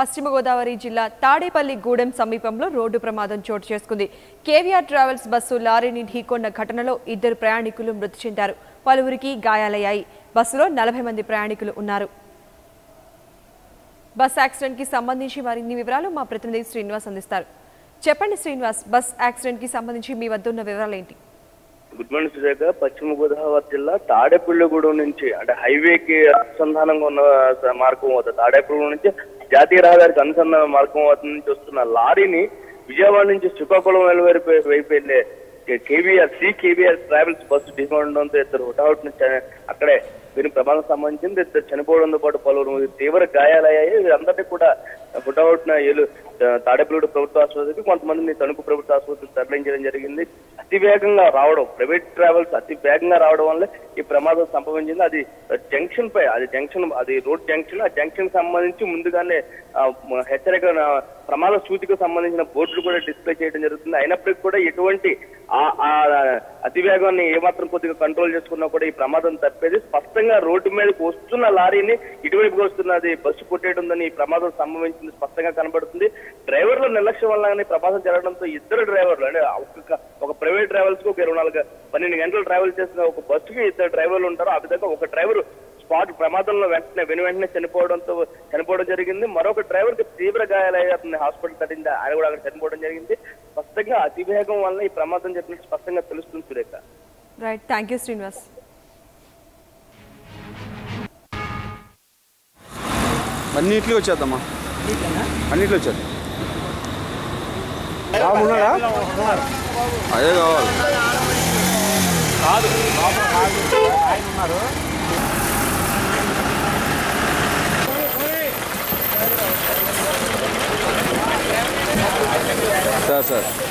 పశ్చిమ గోదావరి జిల్లా తాడేపల్లిగూడెం సమీపంలో రోడ్డు ప్రమాదం చోటు చేసుకుంది. KVR ట్రావెల్స్ బస్సు లారీని ఢీకొన్న ఘటనలో 2 ప్రయాణికులు మృతి చెందారు. పలువురికి గాయాలయ్యాయి. బస్సులో 40 మంది ప్రయాణికులు ఉన్నారు. బస్ యాక్సిడెంట్ కి సంబంధించి మరిన్ని వివరాలు మా ప్రతినిధి శ్రీనివాస్ అందిస్తారు. చెప్పండి శ్రీనివాస్, బస్ యాక్సిడెంట్ కి సంబంధించి మీ వద్ద ఉన్న వివరాలు ఏంటి? Good morning Sujatha. పశ్చిమ గోదావరి జిల్లా తాడేపల్లిగూడెం నుంచి అంటే హైవేకి అనుసంధానంగా ఉన్న మార్గం అవుతుంది. తాడేపల్లిగూడెం నుంచి జాతీయ రహదారికి అనుసంధాన మార్గం అవుతుంది నుంచి వస్తున్న లారీని విజయవాడ నుంచి శ్రీకాకుళం వైపు వెళ్లే KVR ట్రావెల్స్ బస్సు ఢీకొనడంతో 2 హుటాహుటిన అక్కడే దీని ప్రమాదం సంబంధించింది. 2 చనిపోవడంతో పాటు పలువురు తీవ్ర గాయాలయ్యాయి. వీరందరినీ కూడా హుటాహుటిన తాడేపల్లిగూడెం ప్రభుత్వ ఆసుపత్రికి, కొంతమందిని తణుకు ప్రభుత్వ ఆసుపత్రికి తరలించడం జరిగింది. అతి వేగంగా రావడం, ప్రైవేట్ ట్రావెల్స్ అతి వేగంగా రావడం వల్ల ఈ ప్రమాదం సంభవించింది. అది జంక్షన్ పై, అది రోడ్ జంక్షన్. ఆ జంక్షన్ సంబంధించి ముందుగానే హెచ్చరిక ప్రమాద సూచికకు సంబంధించిన బోర్డులు కూడా డిస్ప్లే చేయడం జరుగుతుంది. అయినప్పటికీ కూడా ఎటువంటి అతివేగాన్ని ఏమాత్రం కొద్దిగా కంట్రోల్ చేసుకున్నా కూడా ఈ ప్రమాదం తప్పేది. స్పష్టంగా రోడ్డు మీదకి వస్తున్న లారీని ఇటువైపుకి వస్తున్నది బస్సు కొట్టేయడందని ఈ ప్రమాదం సంభవించింది స్పష్టంగా కనబడుతుంది. డ్రైవర్ల నిర్లక్ష్యం వల్ల ప్రమాదం జరగడంతో 2 డ్రైవర్లు అంటే ఒక ప్రైవేట్ ట్రావెల్స్ కు ఒక 12 గంటలు ట్రావెల్ చేసిన ఒక బస్సుకి 2 డ్రైవర్లు ఉంటారు. ఆ విధంగా ఒక డ్రైవర్ స్పాట్ ప్రమాదంలో వెంటనే చనిపోవడం జరిగింది. మరొక డ్రైవర్ కి తీవ్ర గాయాలయ్యి హాస్పిటల్ తట్టింది. ఆయన కూడా అక్కడ చనిపోవడం జరిగింది. స్పష్టంగా అతివేగం వల్ల ఈ ప్రమాదం చెప్పినట్టు స్పష్టంగా తెలుస్తుంది Surekha. Right, thank you Srinivas. అన్నిట్లో వచ్చేద్దామా, అన్నిట్లో వచ్చేద్దాం. అదే కావాలి. సార్